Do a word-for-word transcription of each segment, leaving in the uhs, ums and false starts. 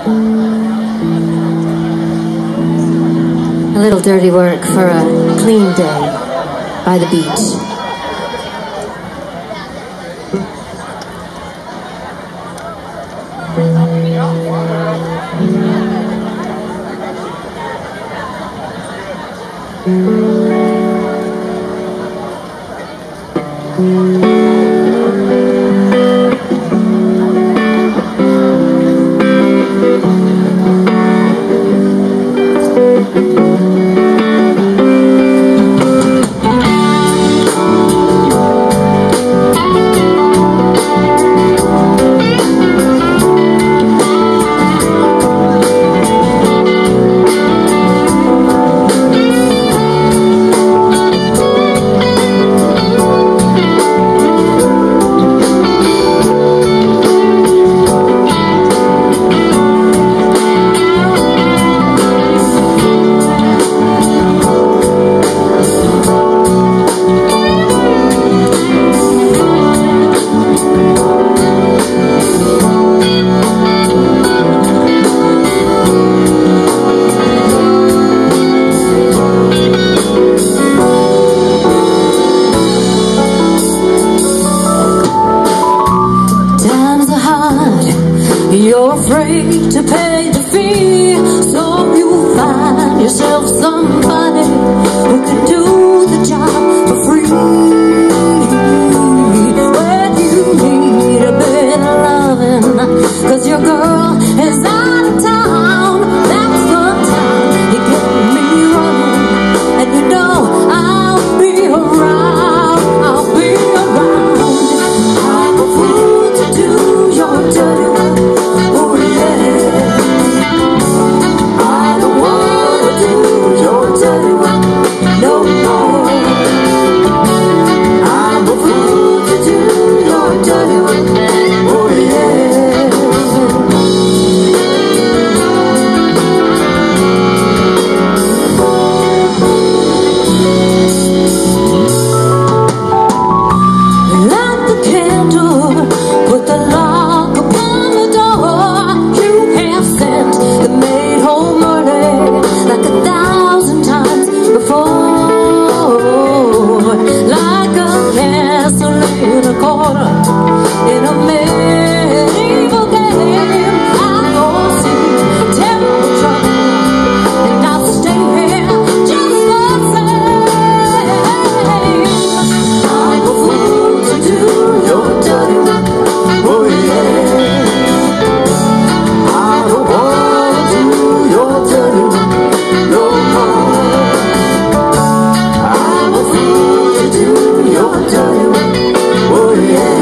A little dirty work for a clean day by the beach. You're afraid to pay the fee, so you find yourself somebody who can do the job for free. When you need a bit of loving, cause your girl is out of town, that's the time you get me running. And you know I'll be around, I'll be around. I'm a fool to do your dirty work. In a medieval game, I'll go see terrible trouble, and I'll stay here just the same. I'm a fool to do your dirty work, oh yeah. I don't wanna do your dirty work no more. I'm a fool to do your dirty work, oh yeah.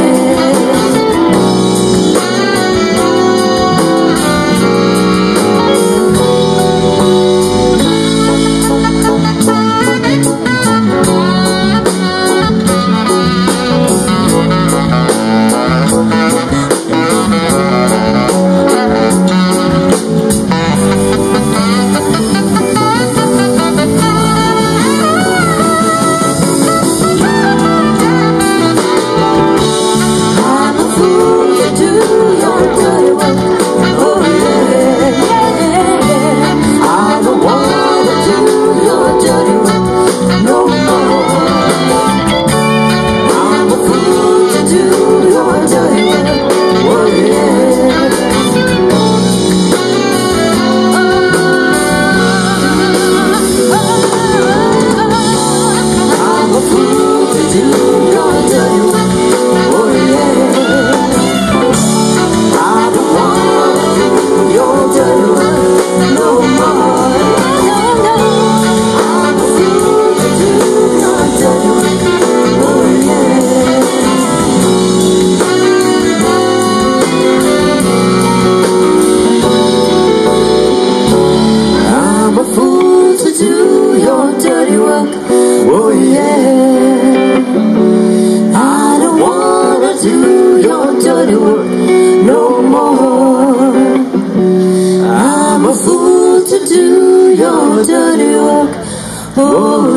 Oh yeah, I don't wanna do your dirty work no more. I'm a fool to do your dirty work, oh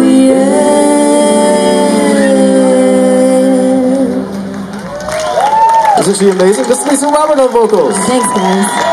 yeah. Isn't she amazing? This is Lisa Robert on vocals. Thanks, guys.